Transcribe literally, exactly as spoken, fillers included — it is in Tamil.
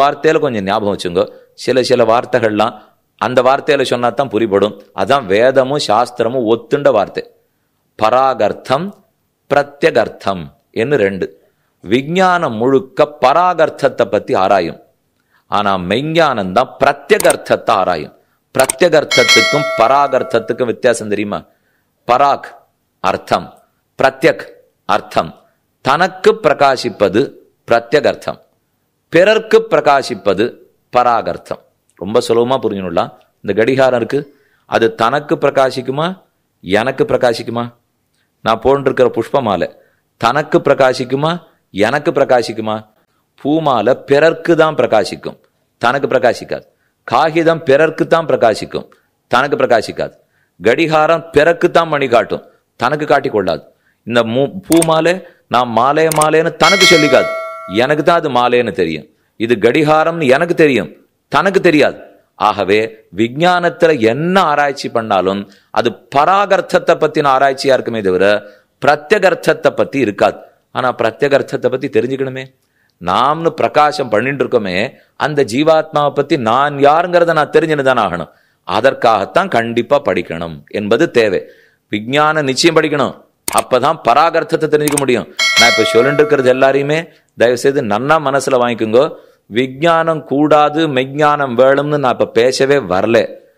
வார்த்தையில கொஞ்சம் ஞாபகம் வச்சுங்க. சில சில வார்த்தைகள்லாம் அந்த வார்த்தையில சொன்னா தான் புரிபடும். அதான் வேதமும் சாஸ்திரமும் ஒத்துண்ட வார்த்தை. பராகர்த்தம் பிரத்யகர்த்தம் என்று ரெண்டு. விஞ்ஞானம் முழுக்க பராகர்த்தத்தை பத்தி ஆராயும். ஆனா மெய்ஞானம் தான் பிரத்யகர்த்தத்தை ஆராயும். பிரத்யகர்த்தத்துக்கும் பராகர்த்தத்துக்கும் வித்தியாசம் தெரியுமா? பராக் அர்த்தம், பிரத்யக் அர்த்தம். தனக்கு பிரகாசிப்பது பிரத்யகர்த்தம், பிறர்க்கு பிரகாசிப்பது பராகர்த்தம். ரொம்ப சுலபமா புரிஞ்சுடலாம். இந்த கடிகாரம் இருக்கு, அது தனக்கு பிரகாசிக்குமா எனக்கு பிரகாசிக்குமா? நான் போன்றிருக்கிற புஷ்ப மாலை தனக்கு பிரகாசிக்குமா எனக்கு பிரகாசிக்குமா? பூமாலை பிறர்க்கு தான் பிரகாசிக்கும், தனக்கு பிரகாசிக்காது. காகிதம் பிறர்க்கு தான் பிரகாசிக்கும், தனக்கு பிரகாசிக்காது. கடிகாரம் பிறர்க்கு தான் மணி காட்டும், தனக்கு காட்டி கொள்ளாது. இந்த மூ பூமாலை நான் மாலை மாலைன்னு தனக்கு சொல்லிக்காது, எனக்கு தான் அது மாலைன்னு தெரியும். இது கடிகாரம்னு எனக்கு தெரியும், தனக்கு தெரியாது. ஆகவே விஞ்ஞானத்துல என்ன ஆராய்ச்சி பண்ணாலும் அது பராகர்த்தத்தை பத்தின ஆராய்ச்சியா இருக்குமே தவிர பிரத்யகர்த்தத்தை பத்தி இருக்காது. ஆனா பிரத்யகர்த்தத்தை பத்தி தெரிஞ்சுக்கணுமே. நாம்னு பிரகாசம் பண்ணிட்டு இருக்கோமே, அந்த ஜீவாத்மாவை பத்தி நான் யாருங்கிறத நான் தெரிஞ்சுன்னு ஆகணும். அதற்காகத்தான் கண்டிப்பா படிக்கணும் என்பது தேவை. விஞ்ஞானம் நிச்சயம் படிக்கணும், அப்பதான் பராகர்த்தத்தை தெரிஞ்சுக்க முடியும். நான் இப்ப சொல்லிட்டு இருக்கிறது எல்லாரையுமே தயவு செய்து நன்னா மனசுல வாங்கிக்கோங்க. விஞ்ஞானம் கூடாது மெய்ஞானம் வேணும்னு நான் இப்ப பேசவே வரல.